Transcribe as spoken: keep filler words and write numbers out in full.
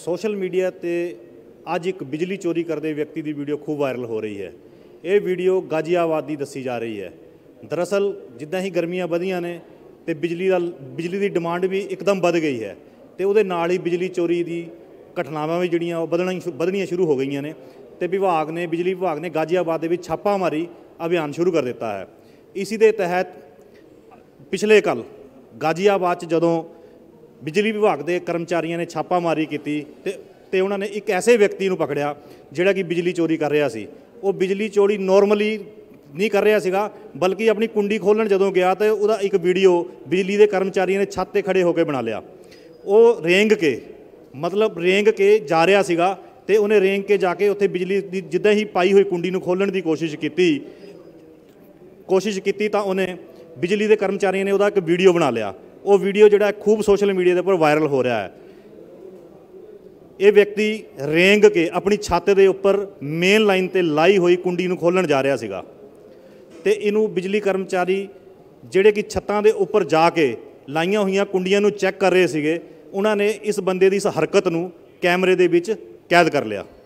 Social media ते अज एक बिजली चोरी करते व्यक्ति की वीडियो खूब वायरल हो रही है। ये वीडियो गाजियाबाद की दसी जा रही है। दरअसल जिदा ही गर्मियां वधियां ने तो बिजली का बिजली की डिमांड भी एकदम वध गई है, तो वो नाल ही बिजली चोरी की घटनावां भी जिहड़ियां वधना वधनियां शुरू हो गई ने। तो विभाग ने बिजली विभाग ने गाजियाबाद के छापामारी अभियान शुरू कर दिता है। इसी के तहत पिछले कल गाजियाबाद च जदों बिजली विभाग के कर्मचारियों ने छापामारी की तो उन्होंने एक ऐसे व्यक्ति को पकड़िया जिहड़ा कि बिजली चोरी कर रहा सी। वो बिजली चोरी नॉर्मली नहीं कर रहा सीगा, बल्कि अपनी कुंडी खोलन जदों गया तो वह एक वीडियो बिजली के कर्मचारियों ने छत पर खड़े होकर बना लिया। वो रेंग के मतलब रेंग के जा रहा सीगा तो उन्हें रेंग के जाके उत्थे बिजली की जिदा ही पाई हुई कुंडी खोलन की कोशिश की कोशिश की तो उन्हें बिजली के कर्मचारियों ने वह एक वीडियो बना लिया। वो वीडियो जोड़ा खूब सोशल मीडिया के उपर वायरल हो रहा है। ये व्यक्ति रेंग के अपनी छत के उपर मेन लाइन पर लाई हुई कुंडी खोलन जा रहा सीगा ते इनू बिजली कर्मचारी जिहड़े कि छत्तां दे उपर जाके लाइयां हुई कुंडियां चैक कर रहे थे, उन्होंने इस बंदे की इस हरकत नूं कैमरे दे विच कैद कर लिया।